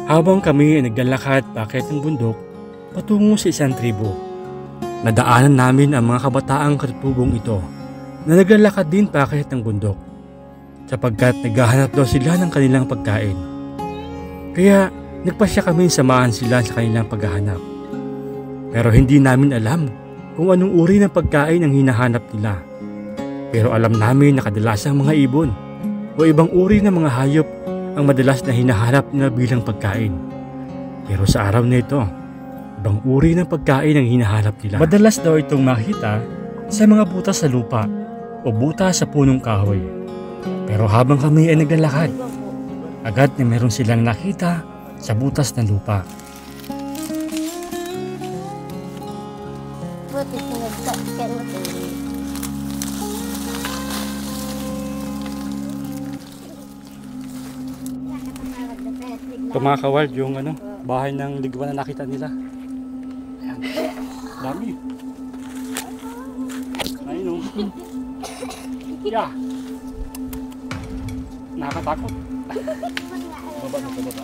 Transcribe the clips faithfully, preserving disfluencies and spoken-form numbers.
Habang kami ay naglalakad paakyat ng bundok patungo sa isang tribo, nadaanan namin ang mga kabataang katutubong ito na naglalakad din paakyat ng bundok sapagkat naghahanap daw sila ng kanilang pagkain. Kaya nagpasya kami samahan sila sa kanilang paghahanap. Pero hindi namin alam kung anong uri ng pagkain ang hinahanap nila. Pero alam namin na kadalasang mga ibon o ibang uri ng mga hayop ang madalas na hinahanap nila bilang pagkain. Pero sa araw na ito, ibang uri ng pagkain ang hinahanap nila. Madalas daw itong makita sa mga butas sa lupa o butas sa punong kahoy. Pero habang kami ay naglalakad, agad na meron silang nakita sa butas ng lupa. Ito mga kawald, yung ano, bahay ng liguan na nakita nila. Ayan. Dami. Ayun o. Yeah. Nakakatakot. Baba na, baba.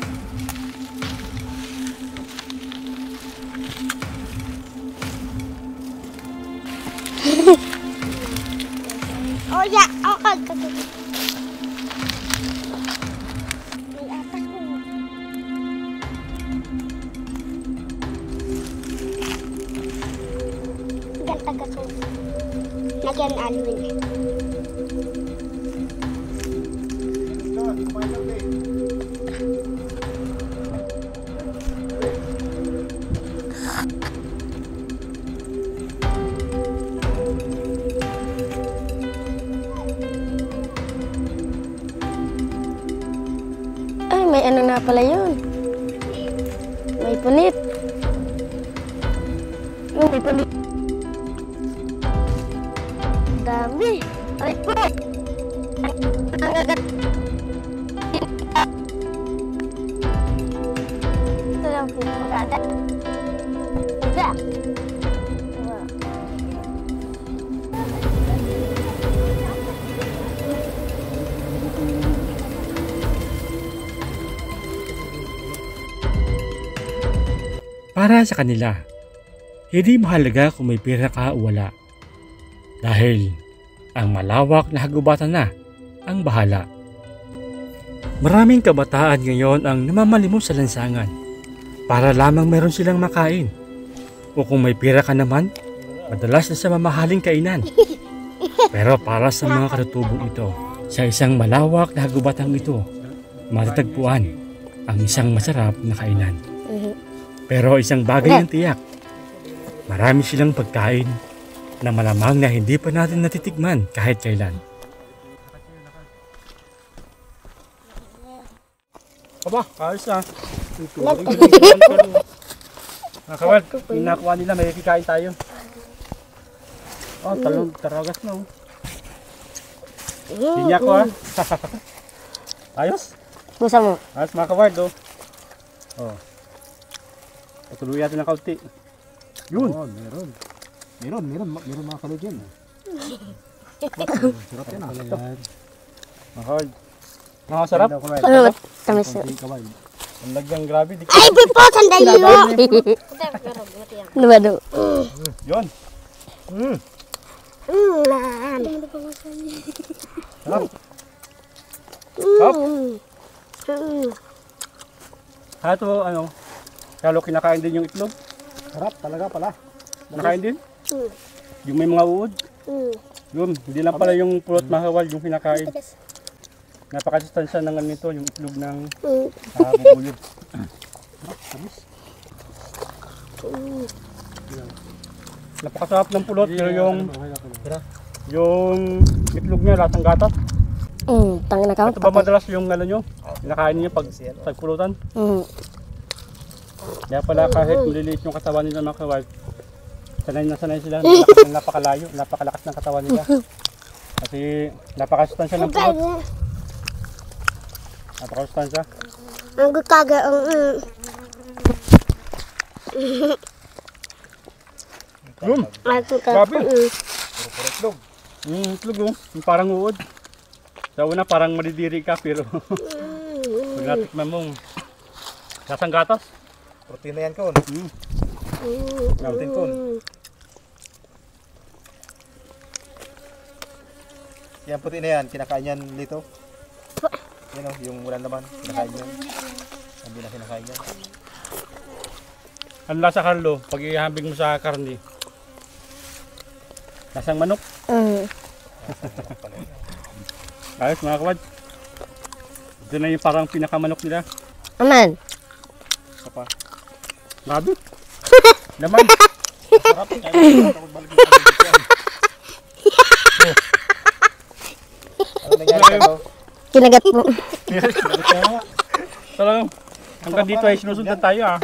Oh ya, okay. May atas ko. Ganta gaso. Lagyan alwin. Ay, may ano na pala yun. May punit. Oh, may punit. Dami. Ay po. Ang agat. Ito lang po. Magada. Isa. Para sa kanila, hindi mahalaga kung may pera ka o wala. Dahil ang malawak na hagubatan na ang bahala. Maraming kabataan ngayon ang namamalimos sa lansangan para lamang meron silang makain. O kung may pera ka naman, madalas na sa mamahaling kainan. Pero para sa mga katutubong ito, sa isang malawak na hagubatang ito, matatagpuan ang isang masarap na kainan. Pero isang bagay ang tiyak, marami silang pagkain na malamang na hindi pa natin natitikman kahit kailan. Aba, ayos na. Nakawal, pinakuha nila, may kikain tayo. Oh, talong taragas na. Hindi niya ko ha. Ayos? Busa mo. Ayos mga kaward oh. Oh. Patuloy natin ng kaunti. Yun. Oh, meron. Meron, meron, meron mga kalod yan. Sarap yan ah. Mahal. Nakasarap? Ano? Tamis. Ang lagyang grabe. Ay, pipo, sandali mo. Ano ba do? Yun. Mm. Mm, naan. Sarap. Sarap. Mm. Ha, ito ano, kalo kinakain din yung itlog. Sarap talaga pala. Nakain din? Mm. Yung may mga uod. Mm. Yun, hindi lang pala yung pulot mahawal yung kinakain. Napakasustansya ng ano nito, yung itlog ng Mm. uh, bubuyog. Mm. Napakasarap ng pulot, pero yung yung itlog niya, lasang gatas. Hmm, tangin na ka. Ito ba madalas yung ano nyo, kinakain niyo pag tagpulutan? Hmm. Kaya pala kahit maliliit yung katawan nila mga kawal, sanay na sanay sila, napakalakas, napakalayo, napakalakas ng katawan nila. Kasi napakasustansya ng pulot. Napakasustansya. Ang gutaga ang mm. Yun! Ay, Grabe! mm. Itlog. Mm, itlog oh. Yung parang uod. Sa una parang madidiri ka pero pag natikman mo, Lasang gatas. Protein na yan, Kon. Mm. Protein, Kon. Yan puti na yan, kinakain yan lito. Yan o, yung wala naman, kinakain yan. Hindi na kinakain yan. Ang lasa, Carlo, pag ihambing mo sa karne. Lasang manok. Mm. Ayos mga kawad. Ito na yung parang pinakamanok nila. Aman. Isa pa. Grabe. Naman. Sarap. Kaya ako balik yung pagkakas yan. Ano nangyari ka to? Kinagat mo. Talagang hanggang dito ay sinusundan tayo ah.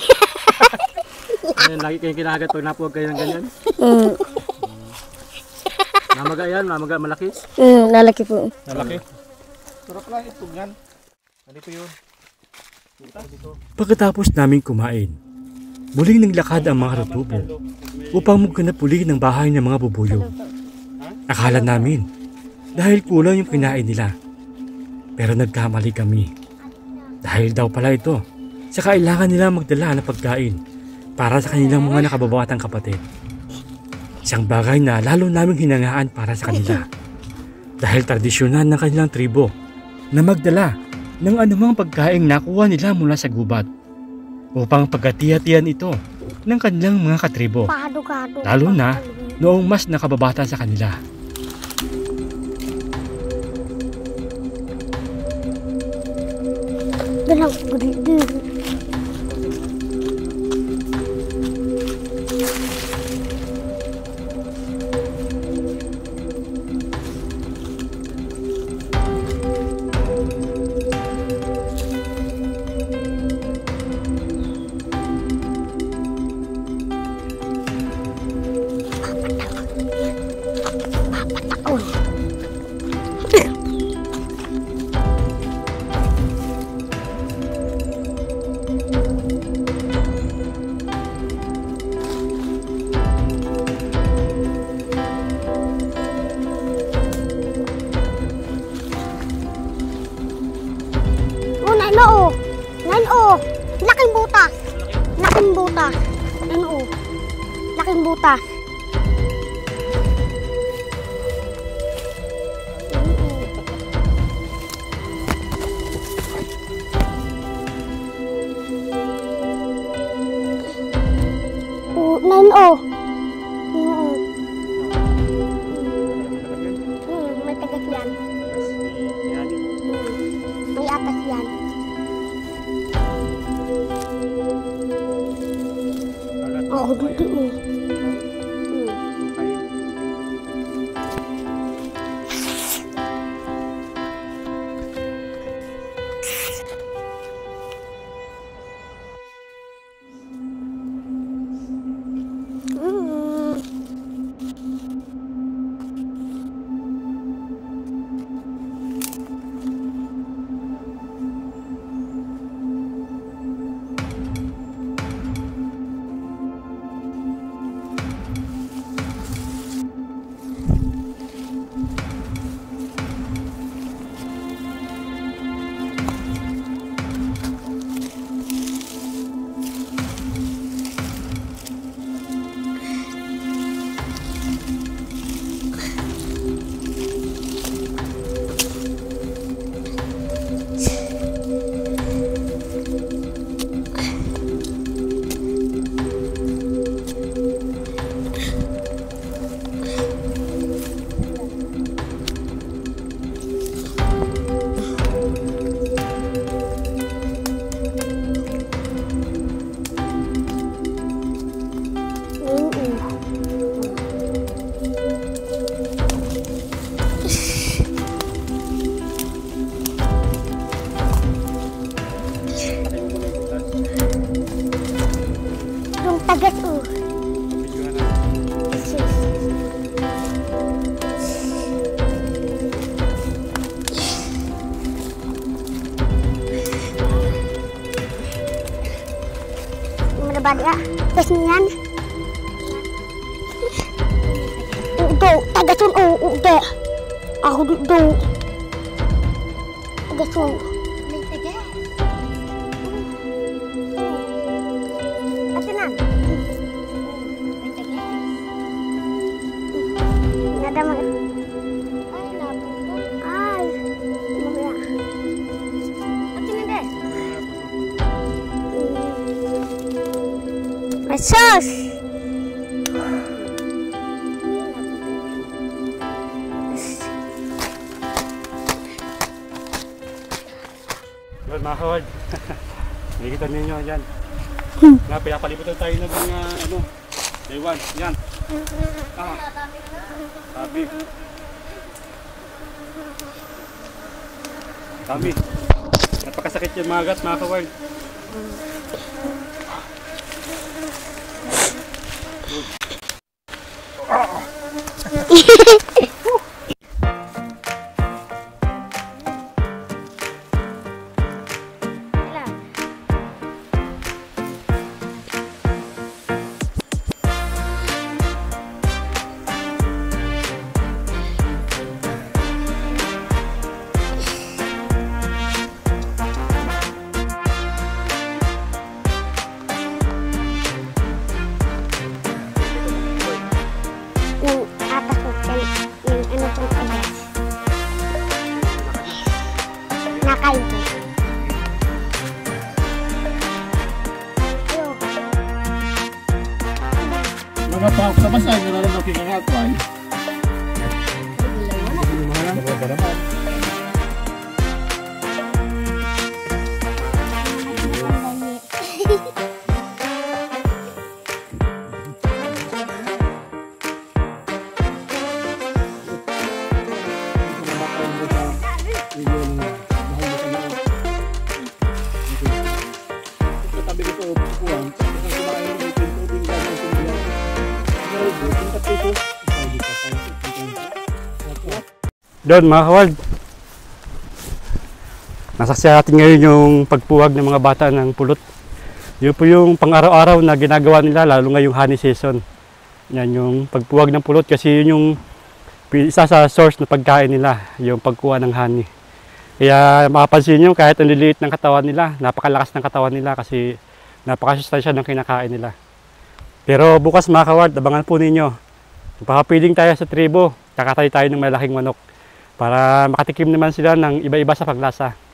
Ayan, lagi kayong kinagat pag napuwag kayo ng ganyan. Mm. Namaga yan, namaga malaki. Mm, nalaki po. Malaki. Sarap lang itong yan. Nandito yun. Pagkatapos naming kumain, muling naglakad ang mga katutubo upang maghanap uli ng bahay ng mga bubuyo. Akala namin dahil kulang yung kinain nila. Pero nagkamali kami. Dahil daw pala ito sa kailangan nila magdala ng pagkain para sa kanilang mga nakababatang kapatid. Isang bagay na lalo naming hinangaan para sa kanila. Dahil tradisyonal ng kanilang tribo na magdala ng anumang pagkaing nakuha nila mula sa gubat upang pagkatiyatian ito ng kanilang mga katribo, Pado-gado. lalo na noong mas nakababata sa kanila. Dalang gede. Oh, nain o. Nain o. Laking butas. Laking butas. Nain o. Laking butas. Oh, nain o. Mm. Mm, may tagak yan. Mm, may atas yan. Oo, dito o. Mm. Mm. Yung tagas o. Mana ba dia? Tes niyan. Udo, tagasun o, udo. Ako dito. Tagasun. Asos! Yun mga kawad. Nakikita ninyo yan. Nga, pinapalibutan tayo ng mga ano, day one. Yan. Ah. Sabi. Sabi. Napakasakit yung mga gat mga kawad. Yung atas ko, yung, yung ano pong atas. Nakain ko. Ayun. Mga pahok sa basa, yun na lang ang kinakatway. Dalawa naman. Doon mga kawad, nasaksihan natin ngayon yung pagpuwag ng mga bata ng pulot. Yun po yung pang-araw-araw na ginagawa nila, lalo ngayong honey season. Yan yung pagpuwag ng pulot kasi yun yung isa sa source na pagkain nila, yung pagkuha ng honey. Kaya makapansin nyo kahit ang liliit ng katawan nila, napakalakas ng katawan nila kasi napakasustansya ng kinakain nila. Pero bukas mga kawad, abangan po ninyo. Pakapiling tayo sa tribo, kakatay tayo ng malaking manok para makatikim naman sila ng iba-iba sa paglasa.